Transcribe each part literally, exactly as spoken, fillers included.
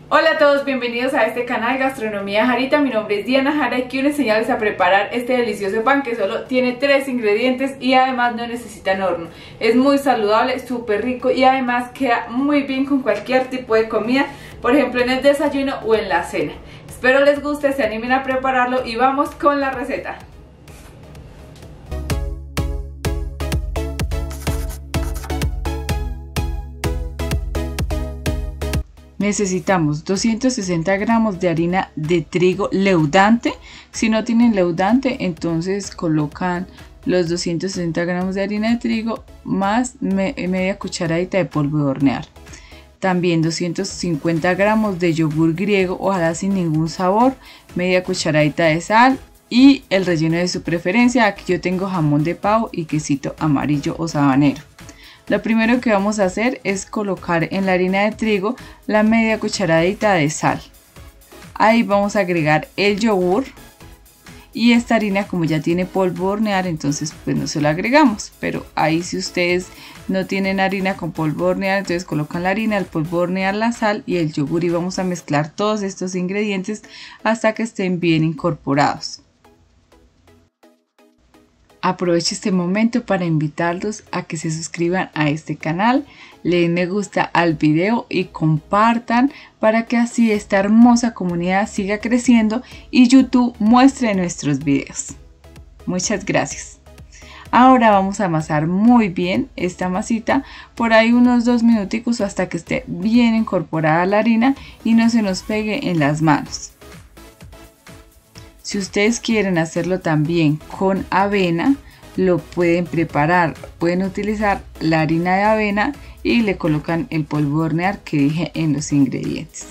Hola a todos, bienvenidos a este canal Gastronomía Jarita. Mi nombre es Diana Jara y quiero enseñarles a preparar este delicioso pan que solo tiene tres ingredientes y además no necesitan horno. Es muy saludable, súper rico y además queda muy bien con cualquier tipo de comida, por ejemplo en el desayuno o en la cena. Espero les guste, se animen a prepararlo y vamos con la receta. Necesitamos doscientos sesenta gramos de harina de trigo leudante. Si no tienen leudante, entonces colocan los doscientos sesenta gramos de harina de trigo más me media cucharadita de polvo de hornear. También doscientos cincuenta gramos de yogur griego, ojalá sin ningún sabor, media cucharadita de sal y el relleno de su preferencia. Aquí yo tengo jamón de pavo y quesito amarillo o sabanero. Lo primero que vamos a hacer es colocar en la harina de trigo la media cucharadita de sal. Ahí vamos a agregar el yogur y esta harina, como ya tiene polvo de hornear, entonces pues no se lo agregamos. Pero ahí, si ustedes no tienen harina con polvo de hornear, entonces colocan la harina, el polvo de hornear, la sal y el yogur y vamos a mezclar todos estos ingredientes hasta que estén bien incorporados. Aprovecho este momento para invitarlos a que se suscriban a este canal, le den me gusta al video y compartan para que así esta hermosa comunidad siga creciendo y YouTube muestre nuestros videos. Muchas gracias. Ahora vamos a amasar muy bien esta masita por ahí unos dos minuticos hasta que esté bien incorporada la harina y no se nos pegue en las manos. Si ustedes quieren hacerlo también con avena, lo pueden preparar. Pueden utilizar la harina de avena y le colocan el polvo de hornear que dije en los ingredientes.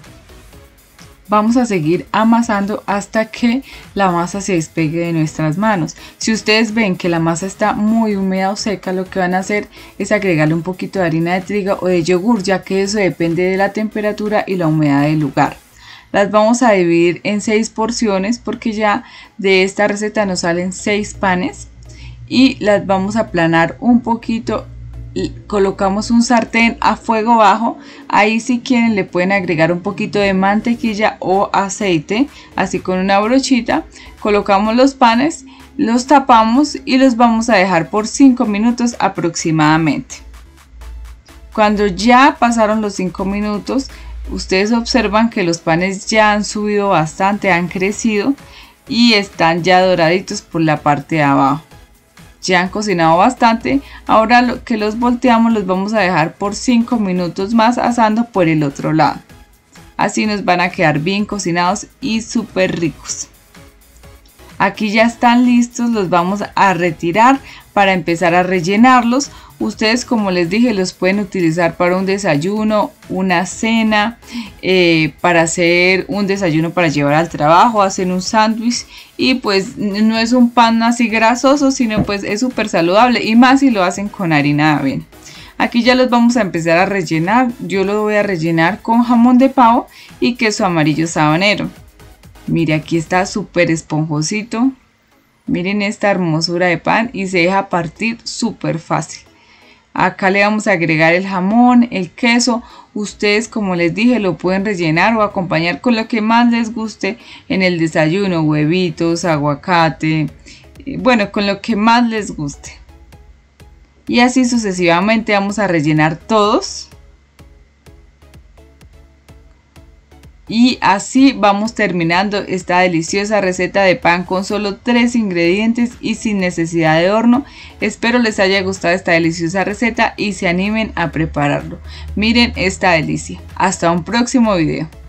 Vamos a seguir amasando hasta que la masa se despegue de nuestras manos. Si ustedes ven que la masa está muy húmeda o seca, lo que van a hacer es agregarle un poquito de harina de trigo o de yogur, ya que eso depende de la temperatura y la humedad del lugar. Las vamos a dividir en seis porciones porque ya de esta receta nos salen seis panes y las vamos a aplanar un poquito. Colocamos un sartén a fuego bajo, ahí si quieren le pueden agregar un poquito de mantequilla o aceite, así con una brochita. Colocamos los panes, los tapamos y los vamos a dejar por cinco minutos aproximadamente. Cuando ya pasaron los cinco minutos, ustedes observan que los panes ya han subido bastante, han crecido y están ya doraditos por la parte de abajo. Ya han cocinado bastante. Ahora lo que los volteamos los vamos a dejar por cinco minutos más asando por el otro lado. Así nos van a quedar bien cocinados y súper ricos. Aquí ya están listos, los vamos a retirar para empezar a rellenarlos. Ustedes, como les dije, los pueden utilizar para un desayuno, una cena, eh, para hacer un desayuno para llevar al trabajo, hacer un sándwich y pues no es un pan así grasoso, sino pues es súper saludable y más si lo hacen con harina de avena. Aquí ya los vamos a empezar a rellenar. Yo lo voy a rellenar con jamón de pavo y queso amarillo sabanero. Mire, aquí está súper esponjosito. Miren esta hermosura de pan y se deja partir súper fácil. Acá le vamos a agregar el jamón, el queso. Ustedes, como les dije, lo pueden rellenar o acompañar con lo que más les guste en el desayuno. Huevitos, aguacate, bueno, con lo que más les guste. Y así sucesivamente vamos a rellenar todos. Y así vamos terminando esta deliciosa receta de pan con solo tres ingredientes y sin necesidad de horno. Espero les haya gustado esta deliciosa receta y se animen a prepararlo. Miren esta delicia. Hasta un próximo video.